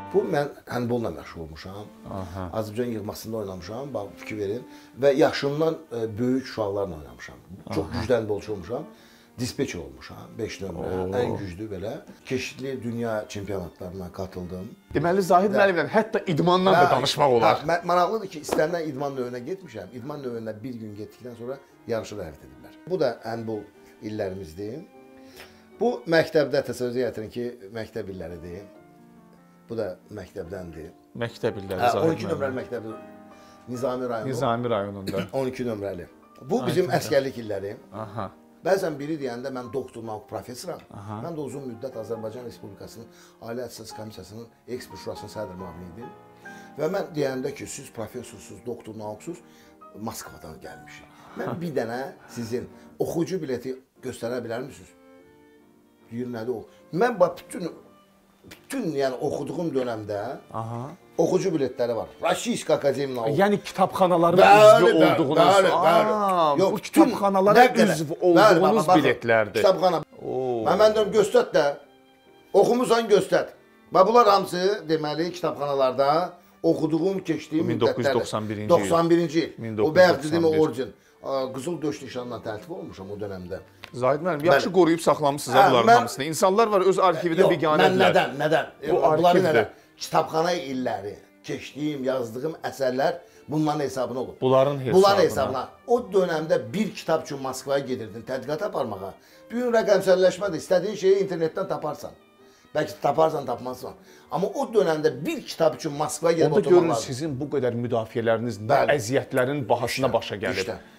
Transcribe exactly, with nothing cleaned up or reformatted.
Bu mən handbolla məşğul olmuşam. Azərbaycan yığmasında oynamışam, bax fikir verin. Və yaşımdan böyük uşaqlarla oynamışam. Çox güclü handbolçu olmuşam. Dispeçer olmuşam, beş nömrə, ən güclü belə. Keçidli dünya çempionatlarına qatıldım. Deməli, Zahid müəllimlə hətta idmandan da danışmaq olar. Hə, maraqlıdır ki, istənilən idman növünə getmişəm. İdman növünə bir gün getdikdən sonra yarışı rəhət edirlər. Bu da handbol illərimizdir. Bu məktəbdə təsəvvürə gətirin ki, məktəb illəridir. Bu da məktəbdəndir. Məktəb illəri Zahid müəllim. on iki nömrəli məktəbi Nizami rayonu. Nizami rayonunda. on iki nömrəli. Bu bizim əsgərlik illəri. Aha. Bəzən biri deyəndə mən doktor, nauk professoram. Mən də uzun müddət Azərbaycan Respublikasının Ali Ətəsəs Komissiyasının Ekspert Şurasının sədr müavini idim. Və mən deyəndə ki, siz professorsuz, doktor, nauksuz Moskvadan gəlmişik. Mən bir dənə sizin oxucu bileti göstərə bilər misiniz? Deyir, nədir o? Mən bütün, bütün yəni oxuduğum dövrdə oxucu biletləri var. Rossiysk Akademiya Nauk. Yəni kitabxanaların üzvü olduğunuz. Bəli, bəli. Yox, bu kitabxanaların üzvü olduğunuz biletlərdir. Kitabxana. Mən deyirəm, göstər də. Oxumusan göstər. Və bunlar hamısı deməli kitabxanalarda oxuduğum, keçdiyim min doqquz yüz doxsan birinci il. doxsan birinci il. O bayaq dediyim origin. Qızıl Döş nişanından təltif olmuşam o dövrdə. Zahid müəllim, yaxşı qoruyub saxlamısınız bunların hamısını. İnsanlar var öz arxivində biganədirlər. Nədən, nədən? Bunların nədən? Kitabxana illəri, keçdiyim, yazdığım əsərlər bunların hesabına olub. Bunların hesabına. Bunların hesabına. O dövrdə bir kitab üçün Moskvaya gedirdin, tədqiqat aparmağa. Bir gün rəqəmsəlləşmədir, istədiyin şeyi internetdən taparsan. Bəlkə taparsan, tapmazsan. Amma o dövrdə bir kitab üçün Moskvaya gedib oturmaq lazım. Onda görürüz sizin bu qədər müdafiələriniz, əziyyətlərin bahasına başa gəlib.